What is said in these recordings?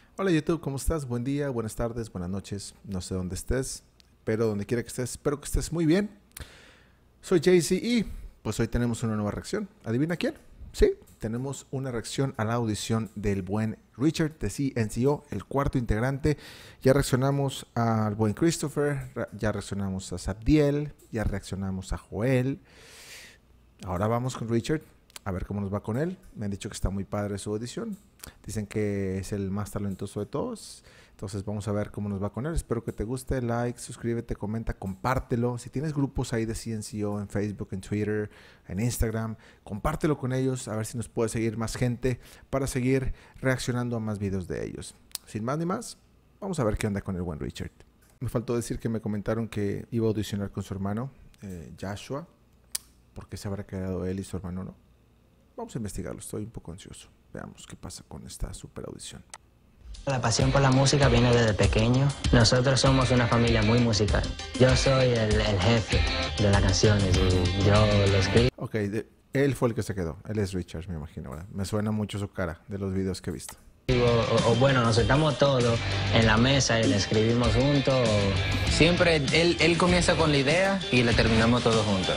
Hola YouTube, ¿cómo estás? Buen día, buenas tardes, buenas noches. No sé dónde estés, pero donde quiera que estés, espero que estés muy bien. Soy Jay-Z y pues hoy tenemos una nueva reacción. ¿Adivina quién? Sí, tenemos una reacción a la audición del buen Richard de CNCO, el cuarto integrante. Ya reaccionamos al buen Christopher, ya reaccionamos a Sabdiel, ya reaccionamos a Joel. Ahora vamos con Richard, a ver cómo nos va con él. Me han dicho que está muy padre su audición. Dicen que es el más talentoso de todos. Entonces vamos a ver cómo nos va con él. Espero que te guste. Like, suscríbete, comenta, compártelo. Si tienes grupos ahí de CNCO en Facebook, en Twitter, en Instagram, compártelo con ellos. A ver si nos puede seguir más gente para seguir reaccionando a más videos de ellos. Sin más ni más, vamos a ver qué onda con el buen Richard. Me faltó decir que me comentaron que iba a audicionar con su hermano, Joshua. ¿Por qué se habrá quedado él y su hermano no? Vamos a investigarlo. Estoy un poco ansioso. Veamos qué pasa con esta super audición. La pasión por la música viene desde pequeño. Nosotros somos una familia muy musical. Yo soy el jefe de las canciones y yo lo escribo. Ok, él fue el que se quedó. Él es Richard, me imagino, ¿verdad? Me suena mucho su cara de los videos que he visto. Bueno, nos sentamos todos en la mesa y le escribimos juntos. Siempre él comienza con la idea y la terminamos todos juntos.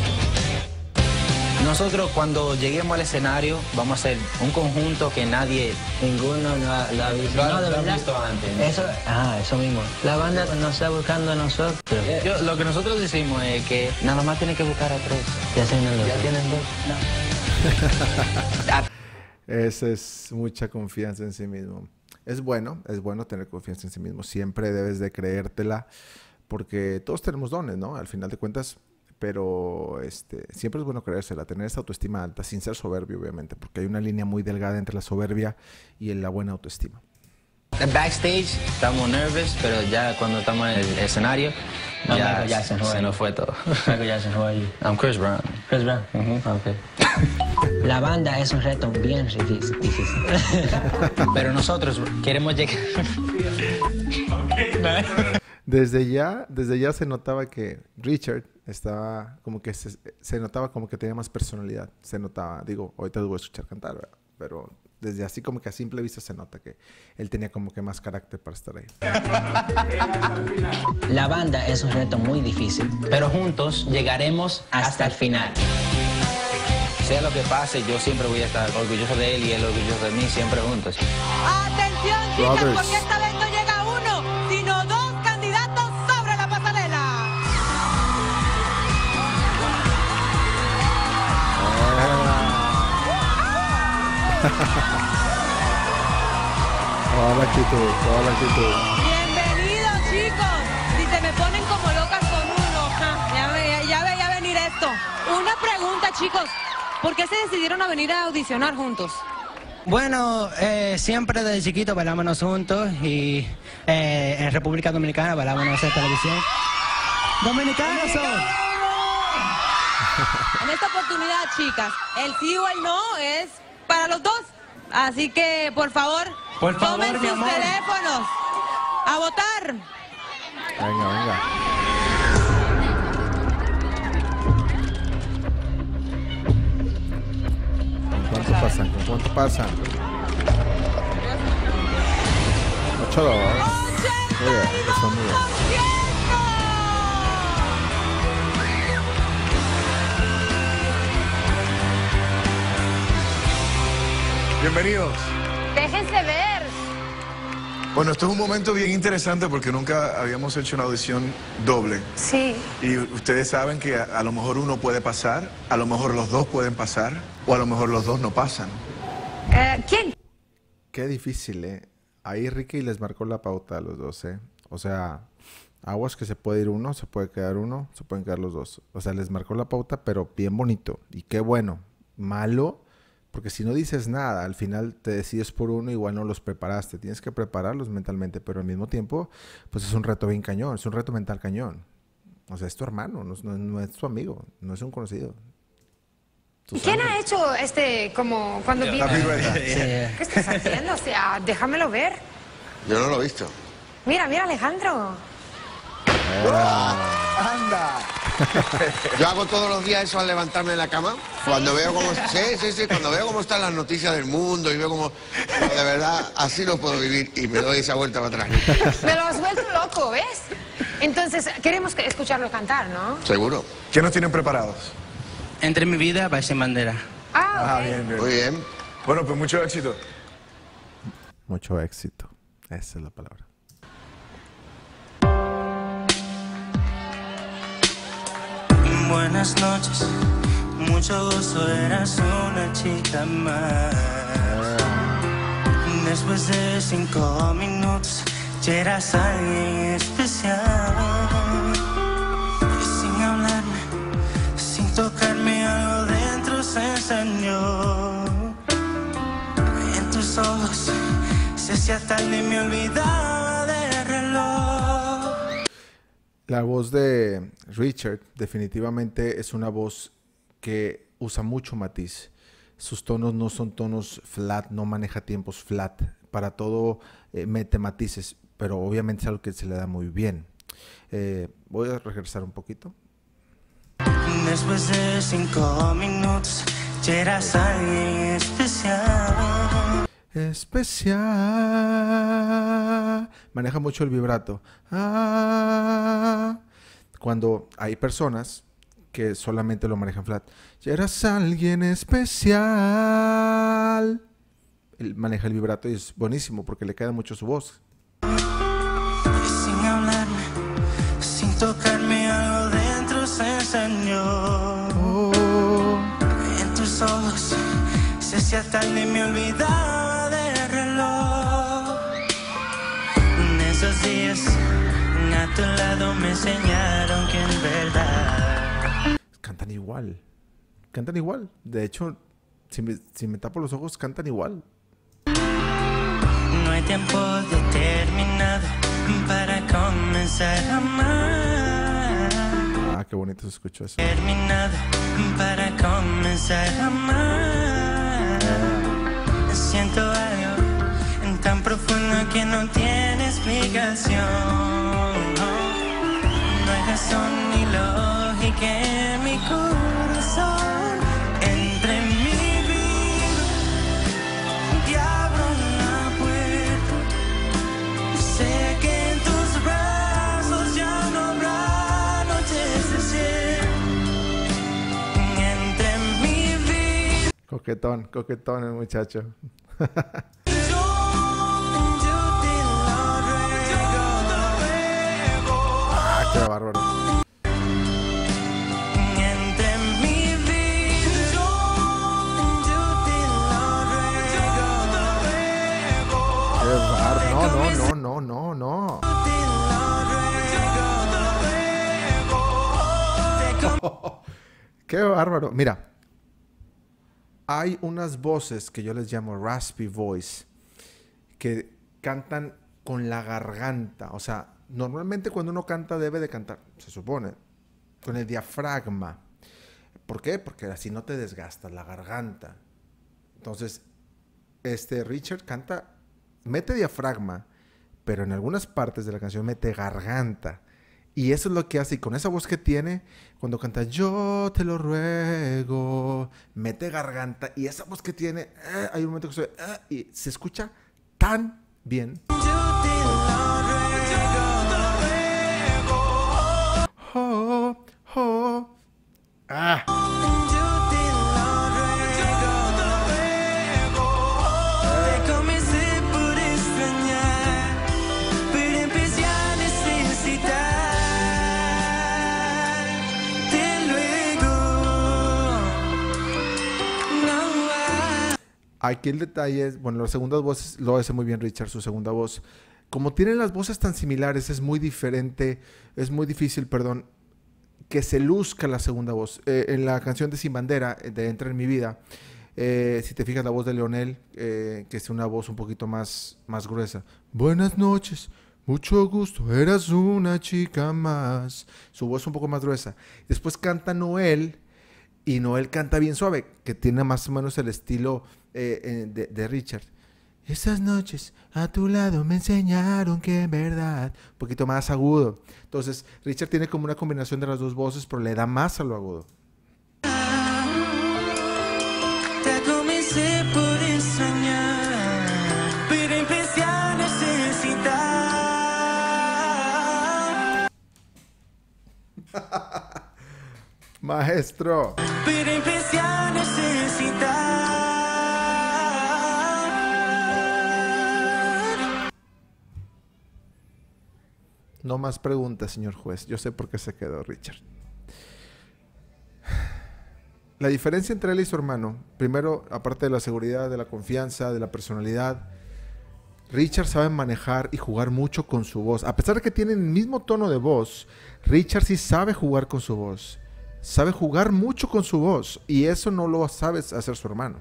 Nosotros cuando lleguemos al escenario vamos a hacer un conjunto que Ninguno lo ha visto. lo No, de ha verdad. visto antes, ¿no? Eso mismo. La banda nos está buscando a nosotros. Lo que nosotros decimos es que nada más tiene que buscar a tres. Ya tienen dos. Ya tienen dos. Esa es mucha confianza en sí mismo. Es bueno tener confianza en sí mismo. Siempre debes de creértela porque todos tenemos dones, ¿no? Al final de cuentas, pero siempre es bueno creérsela, tener esa autoestima alta, sin ser soberbio, obviamente, porque hay una línea muy delgada entre la soberbia y la buena autoestima. Backstage estamos nerviosos, pero ya cuando estamos en el escenario No, ya Michael Jackson, who are se you? nos fue todo. Michael Jackson, who are you? I'm Chris Brown. Chris Brown. Okay. La banda es un reto bien difícil. Pero nosotros queremos llegar. Desde ya se notaba que Richard estaba como que se notaba como que tenía más personalidad. Se notaba, digo, ahorita lo voy a escuchar cantar, ¿verdad? Pero desde así como que a simple vista se nota que él tenía como que más carácter para estar ahí. La banda es un reto muy difícil. Pero juntos llegaremos hasta el final. Sea lo que pase, yo siempre voy a estar orgulloso de él y él orgulloso de mí, siempre juntos. Atención, chicas, Brothers. porque esta vez no llega uno, sino dos candidatos sobre la pasarela. Toda la actitud. Bienvenidos, chicos. Si se me ponen como locas con uno, ya veía venir esto. Una pregunta, chicos. ¿Por qué se decidieron a venir a audicionar juntos? Bueno, siempre desde chiquito bailábamos juntos y en República Dominicana bailábamos en televisión. ¡Dominicanos son! En esta oportunidad, chicas, el sí o el no es para los dos. Así que, por favor, tomen mi sus amor. teléfonos a votar. Venga. ¿Con cuánto pasan? 8-2. Oye, eso es muy bien. Bienvenidos. Déjense ver. Bueno, esto es un momento bien interesante porque nunca habíamos hecho una audición doble. Sí. Y ustedes saben que a lo mejor uno puede pasar, a lo mejor los dos pueden pasar, o a lo mejor los dos no pasan. ¿Quién? Qué difícil, ¿eh? Ahí Ricky les marcó la pauta a los dos, ¿eh? O sea, aguas que se puede ir uno, se puede quedar uno, se pueden quedar los dos. O sea, les marcó la pauta, pero bien bonito. Y qué bueno. Malo, porque si no dices nada, al final te decides por uno, igual no los preparaste. Tienes que prepararlos mentalmente, pero al mismo tiempo, pues es un reto bien cañón, es un reto mental cañón. O sea, es tu hermano, no es tu amigo, no es un conocido. ¿Y quién ha hecho como cuando vino? Happy birthday. ¿Qué estás haciendo? O sea, déjamelo ver. Yo no lo he visto. Mira, Alejandro. ¡Anda! Yo hago todos los días eso al levantarme de la cama. Cuando veo cómo... Sí, cuando veo cómo están las noticias del mundo y veo cómo... No, de verdad, así no puedo vivir y me doy esa vuelta para atrás. Me lo has vuelto loco, ¿ves? Entonces, queremos escucharlo cantar, ¿no? ¿Seguro? ¿Qué nos tienen preparados? Entre mi vida, va sin bandera. Ah, ok. Bien, bien. Muy bien. Bueno, pues mucho éxito. Mucho éxito. Esa es la palabra. Buenas noches, mucho gusto, eras una chica más. Después de 5 minutos, ya eras alguien especial. Y sin hablarme, sin tocarme, algo dentro se encendió. En tus ojos se hacía tarde y me olvidaba del reloj. La voz de Richard definitivamente es una voz que usa mucho matiz. Sus tonos no son tonos flat, no maneja tiempos flat. Para todo mete matices, pero obviamente es algo que se le da muy bien. Voy a regresar un poquito. Después de 5 minutos, ya eras alguien especial. Especial. Maneja mucho el vibrato. Cuando hay personas que solamente lo manejan flat. Ya eras alguien especial. Él maneja el vibrato y es buenísimo porque le queda mucho su voz. Y sin hablarme, sin tocarme, algo dentro se encendió. Oh. En tus ojos se hacía tarde y me olvidaba del reloj. En esos días a tu lado me enseñaron que en verdad Cantan igual. Cantan igual. De hecho, si me tapo los ojos, cantan igual. no hay tiempo determinado para comenzar a amar. Ah, qué bonito se escuchó eso. Terminado para comenzar a amar. Siento algo tan profundo que no tiene explicación. No hay razón ni lógica en mi corazón. Entre mi vida te abro la puerta. Sé que en tus brazos ya no habrá noches de cielo. Entre mi vida. Coquetón el muchacho. Qué bárbaro. Entre mi vida, Qué bárbaro. No. Qué bárbaro. Mira, hay unas voces que yo les llamo raspy voice que cantan con la garganta. O sea, normalmente cuando uno canta debe de cantar, se supone, con el diafragma. ¿Por qué? Porque así no te desgastas la garganta. Entonces, Richard canta, mete diafragma, pero en algunas partes de la canción mete garganta. Y eso es lo que hace. Y con esa voz que tiene, cuando canta yo te lo ruego, mete garganta. Y esa voz que tiene, hay un momento que y se escucha tan bien. Te comencé por extrañar, pero empecé a necesitarte luego. No. Aquí el detalle es, bueno, las segundas voces lo hace muy bien Richard, su segunda voz. Como tienen las voces tan similares, es muy difícil, que se luzca la segunda voz. En la canción de Sin Bandera, de Entra en mi vida, si te fijas la voz de Leonel, que es una voz un poquito más gruesa. Buenas noches, mucho gusto, eras una chica más. Su voz es un poco más gruesa. Después canta Noel, y Noel canta bien suave, que tiene más o menos el estilo de Richard. Esas noches a tu lado me enseñaron que en verdad... Un poquito más agudo. Entonces, Richard tiene como una combinación de las dos voces, pero le da más a lo agudo. Te comencé por extrañar, pero empecé a necesitar. Maestro. Pero empecé a necesitar. No más preguntas, señor juez. Yo sé por qué se quedó Richard. La diferencia entre él y su hermano, primero, aparte de la seguridad, de la confianza, de la personalidad, Richard sabe manejar y jugar mucho con su voz. A pesar de que tienen el mismo tono de voz, Richard sí sabe jugar con su voz. Sabe jugar mucho con su voz. Y eso no lo sabe hacer su hermano.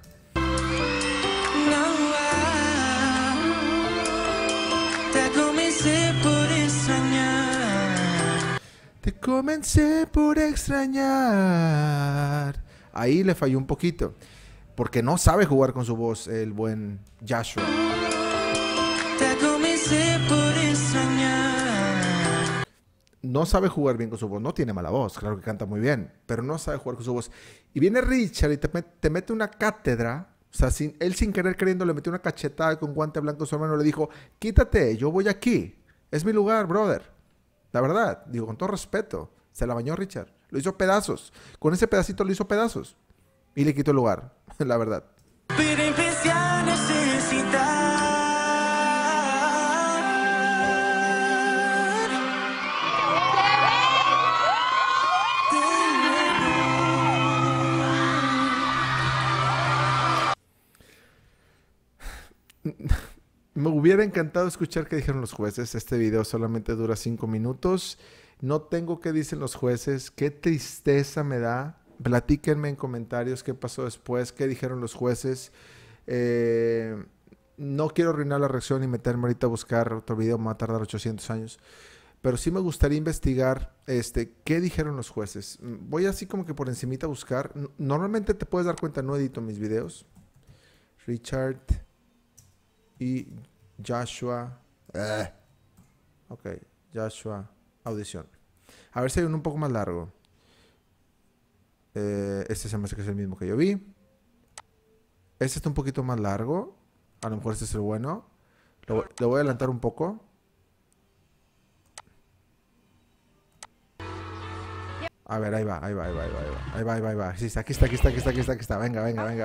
Te comencé por extrañar. Te comencé por extrañar. Ahí le falló un poquito. Porque no sabe jugar con su voz el buen Joshua. Te comencé por extrañar. No sabe jugar bien con su voz. No tiene mala voz. Claro que canta muy bien. Pero no sabe jugar con su voz. Y viene Richard y te mete una cátedra. O sea, él sin querer queriendo le metió una cachetada con guante blanco a su hermano. Le dijo, quítate, yo voy aquí. Es mi lugar, brother. La verdad. Digo, con todo respeto. Se la bañó Richard. Lo hizo pedazos. Con ese pedacito lo hizo pedazos. Y le quitó el lugar. La verdad. Pero empecé a necesitar. Me hubiera encantado escuchar qué dijeron los jueces. Este video solamente dura 5 minutos. No tengo qué dicen los jueces. Qué tristeza me da. Platíquenme en comentarios qué pasó después, qué dijeron los jueces. No quiero arruinar la reacción y meterme ahorita a buscar otro video. Me va a tardar 800 años. Pero sí me gustaría investigar qué dijeron los jueces. Voy así como que por encimita a buscar. Normalmente te puedes dar cuenta, no edito mis videos. Richard y Joshua. Ok, Joshua, audición. A ver si hay uno un poco más largo. Este se me hace que es el mismo que yo vi. Este está un poquito más largo. A lo mejor este es el bueno. Lo voy a adelantar un poco. A ver, ahí va. Sí, está, aquí está. Venga.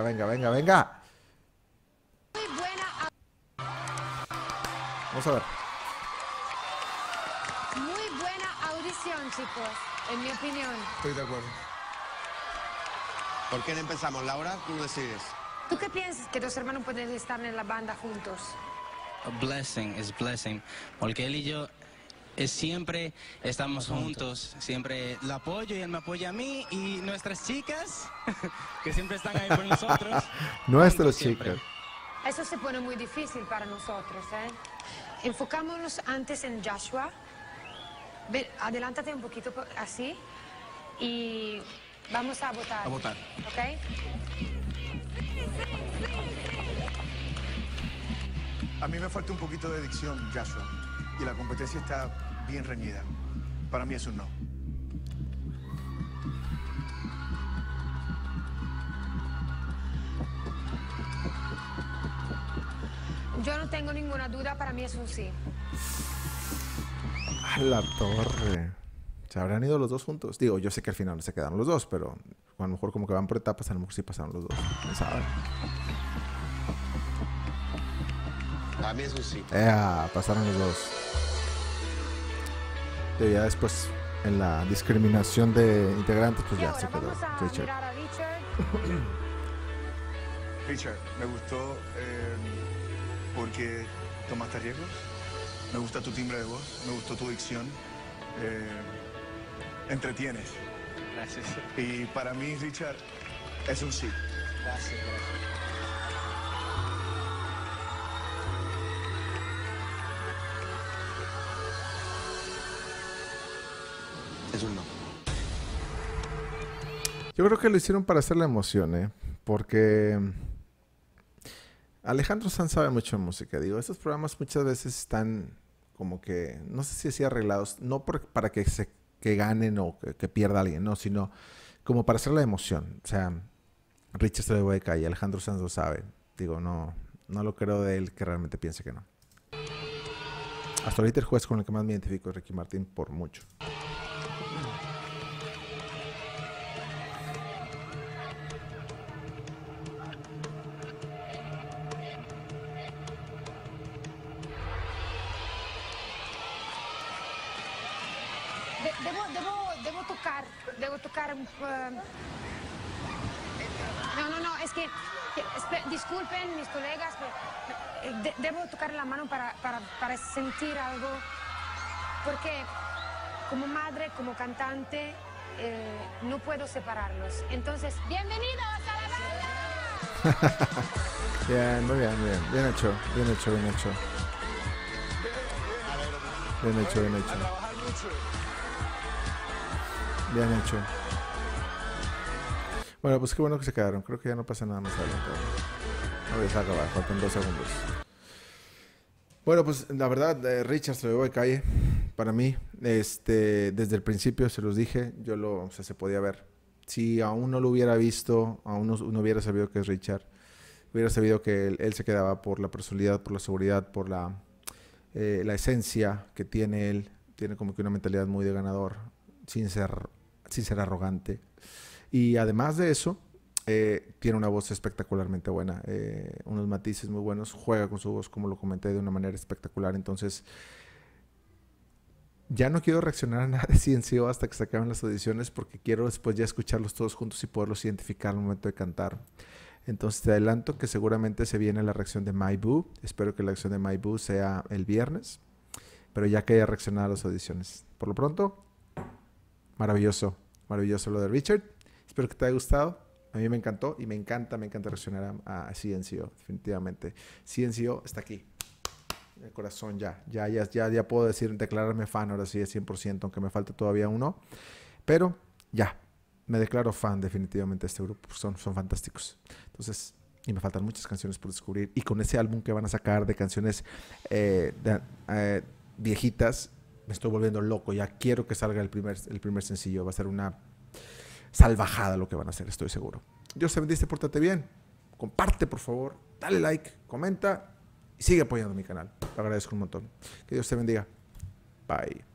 Vamos a ver. Muy buena audición, chicos, en mi opinión. Estoy de acuerdo. ¿Por qué no empezamos, Laura? Tú decides. ¿Tú qué piensas que tus hermanos pueden estar en la banda juntos? A blessing, es blessing. Porque él y yo siempre estamos juntos. Siempre lo apoyo y él me apoya a mí. Y nuestras chicas, que siempre están ahí por nosotros. Nuestras siempre. chicas. Eso se pone muy difícil para nosotros, ¿eh? Enfocámonos antes en Joshua. Ven, adelántate un poquito así. Y vamos a votar. A votar. ¿Ok? A mí me falta un poquito de dicción, Joshua. Y la competencia está bien reñida. Para mí es un no. Yo no tengo ninguna duda, para mí es un sí. A la torre. ¿Se habrán ido los dos juntos? Digo, yo sé que al final no se quedaron los dos, pero a lo mejor como que van por etapas, a lo mejor sí pasaron los dos. ¿Quién sabe? Para mí es un sí. Pasaron los dos. Y ya después, en la discriminación de integrantes, pues ya se quedó Vamos a Richard. mirar a Richard. Richard, me gustó porque tomaste riesgos. Me gusta tu timbre de voz. Me gustó tu dicción. Entretienes. Gracias. Y para mí, Richard, es un sí. Gracias. Es un no. Yo creo que lo hicieron para hacer la emoción, porque Alejandro Sanz sabe mucho de música. Digo, estos programas muchas veces están como que, no sé si así arreglados, no para que ganen o que pierda alguien, no, sino como para hacer la emoción. O sea, Richard Stoleboeca y Alejandro Sanz lo saben. Digo, no lo creo de él que realmente piense que no. Hasta ahorita el juez con el que más me identifico es Ricky Martin por mucho. Devo tocar un po'. No, es que disculpen mis colegas, debo tocar la mano para sentir algo, porque como madre, como cantante, no puedo separarlos. Entonces, ¡bienvenidos a la banda! Bien, muy bien, muy bien. Bien hecho, bien hecho, bien hecho. Bien hecho, bien hecho. Bien hecho. Bueno, pues qué bueno que se quedaron. Creo que ya no pasa nada más adelante. No voy a acabar, faltan 2 segundos. Bueno, pues la verdad, Richard Stoleboeca, para mí, desde el principio se los dije, o sea, se podía ver. Si aún no lo hubiera visto, aún no hubiera sabido que es Richard, hubiera sabido que él se quedaba por la personalidad, por la seguridad, por la esencia que tiene él. Tiene como que una mentalidad muy de ganador, sin ser arrogante. Y además de eso, tiene una voz espectacularmente buena, unos matices muy buenos, juega con su voz, como lo comenté, de una manera espectacular. Entonces, ya no quiero reaccionar a nada de CNCO hasta que se acaben las audiciones, porque quiero después ya escucharlos todos juntos y poderlos identificar al momento de cantar. Entonces te adelanto que seguramente se viene la reacción de My Boo. Espero que la reacción de My Boo sea el viernes, pero ya que haya reaccionado a las audiciones. Por lo pronto, maravilloso lo de Richard. Espero que te haya gustado. A mí me encantó y me encanta reaccionar a CNCO, definitivamente. CNCO está aquí. El corazón ya puedo declararme fan ahora sí de 100%, aunque me falta todavía uno. Pero ya, me declaro fan definitivamente de este grupo. Son fantásticos. Entonces, y me faltan muchas canciones por descubrir. Y con ese álbum que van a sacar de canciones viejitas, me estoy volviendo loco. Ya quiero que salga el primer sencillo. Va a ser una salvajada lo que van a hacer, estoy seguro. Dios te bendice, pórtate bien. Comparte, por favor. Dale like, comenta y sigue apoyando mi canal. Lo agradezco un montón. Que Dios te bendiga. Bye.